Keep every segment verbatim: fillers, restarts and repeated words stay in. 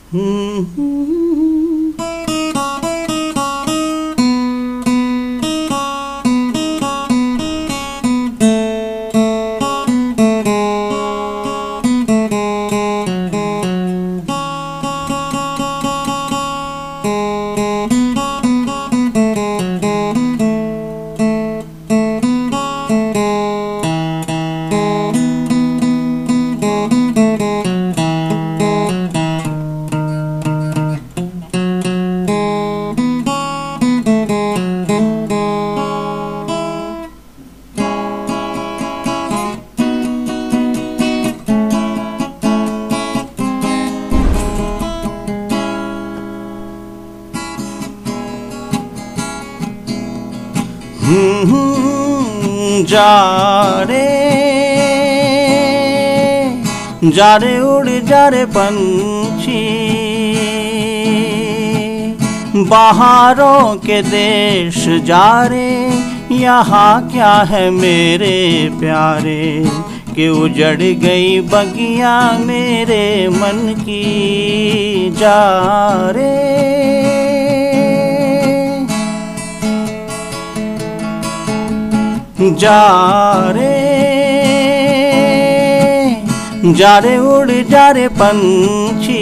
जा रे जा रे उड़ जा रे पंछी, बहारों के देश जा रे, यहाँ क्या है मेरे प्यारे, कि उजड़ गई बगिया मेरे मन की। जा रे जा रे जा रे उड़ जा रे पंछी,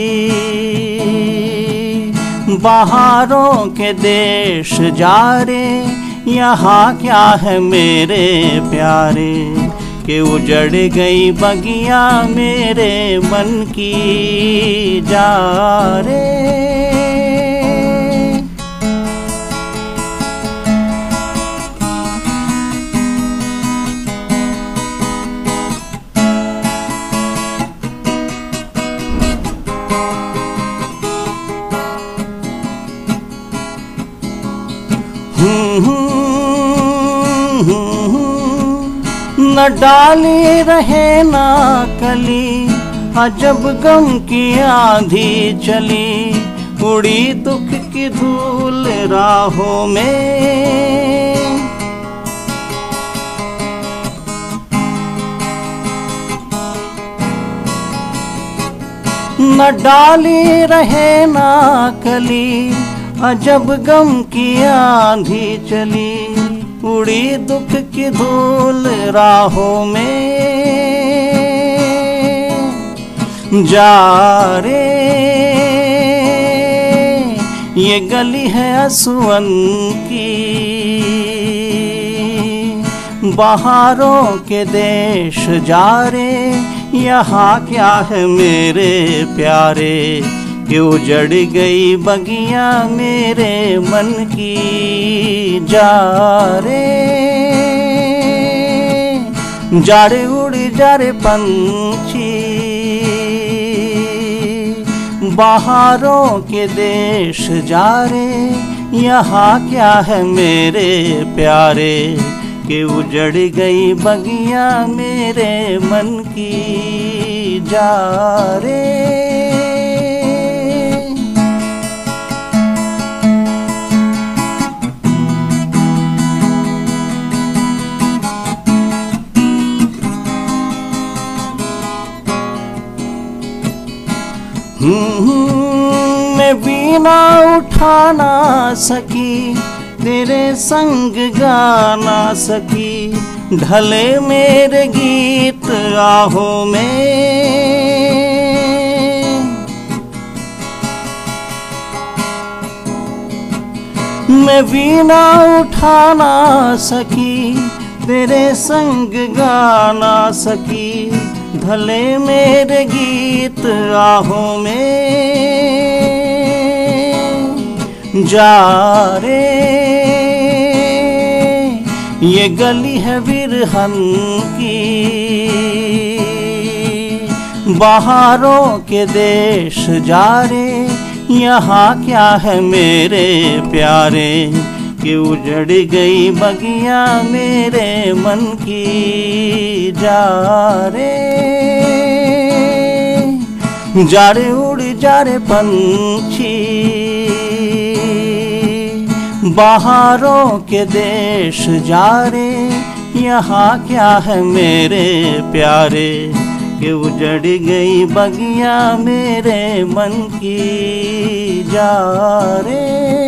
बहारों के देश जा रे, यहाँ क्या है मेरे प्यारे, कि उजड़ गई बगिया मेरे मन की। जा रे न डाली रहे ना कली, अजब गम की आंधी चली, उड़ी दुख की धूल राहों में। न डाली रहे ना कली, अजब गम की आंधी चली, उड़ी दुख की धूल राहों में। जा रे ये गली है असुवन की, बहारों के देश जा रे, यहाँ क्या है मेरे प्यारे, कि उजड़ गई बगिया मेरे मन की। जा रे जा रे उड़ जा रे पंछी, बहारों के देश जा रे, यहाँ क्या है मेरे प्यारे, कि उजड़ गई बगिया मेरे मन की। जा रे मैं वीणा उठा ना सकी, तेरे संग गा ना सकी, ढले मेरे गीत आहों में। मैं वीणा उठा ना सकी, तेरे संग गा ना सकी, ढले मेरे गीत आहों में। जा रे ये गली है विरहन की, बहारों के देश जा रे, यहाँ क्या है मेरे प्यारे, कि उजड़ गई बगिया मेरे मन की। जा रे जा रे उड़ जा रे पंछी, बहारों के देश जा रे, यहाँ क्या है मेरे प्यारे, कि उजड़ गई बगिया मेरे मन की। जा रे